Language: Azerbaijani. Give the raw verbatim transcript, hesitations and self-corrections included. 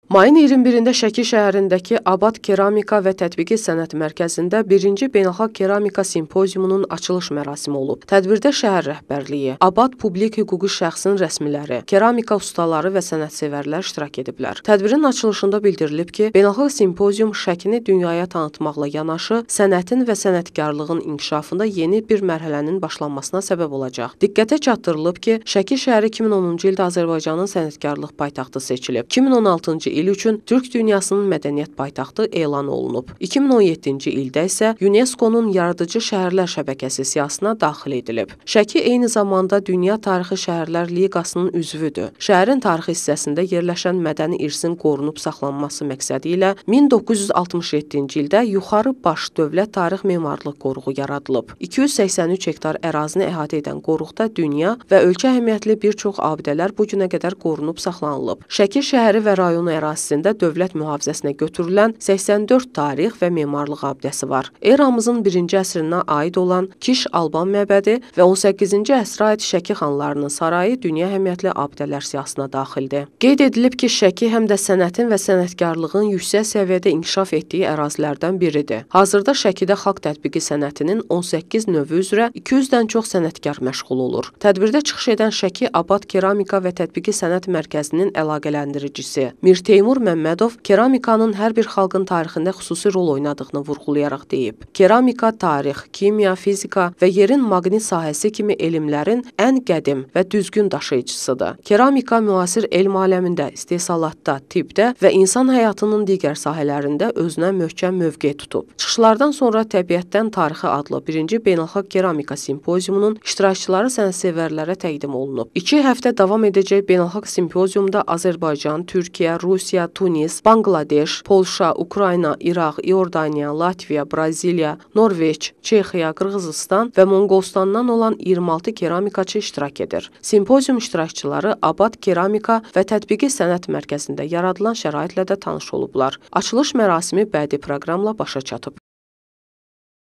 Mayın iyirmi birində Şəki şəhərindəki Abad Keramika və Tətbiqi Sənət Mərkəzində birinci Beynəlxalq Keramika Simpoziumunun açılış mərasimi olub. Tədbirdə şəhər rəhbərliyi, Abad publik hüquqi şəxsin rəsmiləri, keramika ustaları və sənətsevərlər iştirak ediblər. Tədbirin açılışında bildirilib ki, Beynəlxalq Simpozium Şəkini dünyaya tanıtmaqla yanaşı, sənətin və sənətkarlığın inkişafında yeni bir mərhələnin başlanmasına səbəb olacaq. Diqqətə çatdırılıb ki, Şəki şəhəri iki min onuncu ildə Azərbaycanın sənətkarlıq paytaxtı seçilib. iki min on altıncı il üçün Türk dünyasının mədəniyyət paytaxtı elan olunub. iki min on yeddinci ildə isə UNESCO-nun Yaradıcı Şəhərlər şəbəkəsi siyahısına daxil edilib. Şəki eyni zamanda Dünya Tarixi Şəhərlər Liqasının üzvüdür. Şəhərin tarixi hissəsində yerləşən mədəni irsin qorunub saxlanması məqsədi ilə min doqquz yüz altmış yeddinci ildə Yuxarı Baş Dövlət Tarix Memarlıq Qoruğu yaradılıb. iki yüz səksən üç hektar ərazini əhatə edən qoruqda dünya və ölkə əhəmiyyətli bir çox abidələr bu günə qədər qorunub saxlanılıb. Şəki şəhəri və rayonu ərazisində dövlət mühafizəsinə götürülən səksən dörd tarix və memarlıq abidəsi var. Eramızın birinci əsrinə aid olan Kiş Alban məbədi və on səkkizinci əsrə aid Şəki xanlarının sarayı dünya əhəmiyyətli abidələr siyahısına daxildir. Qeyd edilib ki, Şəki həm də sənətin və sənətkarlığın yüksək səviyyədə inkişaf etdiyi ərazilərdən biridir. Hazırda Şəkidə xalq tətbiqi sənətinin on səkkiz növü üzrə iki yüzdən çox sənətkar məşğul olur. Tədbirdə çıxış edən Şəki Abad Keramika və Tətbiqi Sənət Mərkəzinin əlaqələndiricisi Mir Teymur Məmmədov keramikanın hər bir xalqın tarixində xüsusi rol oynadığını vurğulayaraq deyib. Keramika tarix, kimya, fizika və yerin maqnit sahəsi kimi elmlərin ən qədim və düzgün daşıyıcısıdır. Keramika müasir elm aləmində, istehsalatda, tibbdə və insan həyatının digər sahələrində özünə möhkəm mövqe tutub. Çıxışlardan sonra Təbiətdən Tarixi adlı birinci Beynəlxalq Keramika Simpoziumunun iştirakçıları sənətsevərlərə təqdim olunub. İki həftə davam edəcək Beynəlxalq Simpoziumda Azərbaycan, Türkiyə, Rusiya, Tunis, Bangladeş, Polşa, Ukrayna, İraq, İordaniya, Latviya, Braziliya, Norveç, Çexiya, Qırğızıstan və Monqolistandan olan iyirmi altı keramikaçı iştirak edir. Simpozium iştirakçıları Abad Keramika və Tətbiqi Sənət Mərkəzində yaradılan şəraitlə də tanış olublar. Açılış mərasimi bədii proqramla başa çatıb.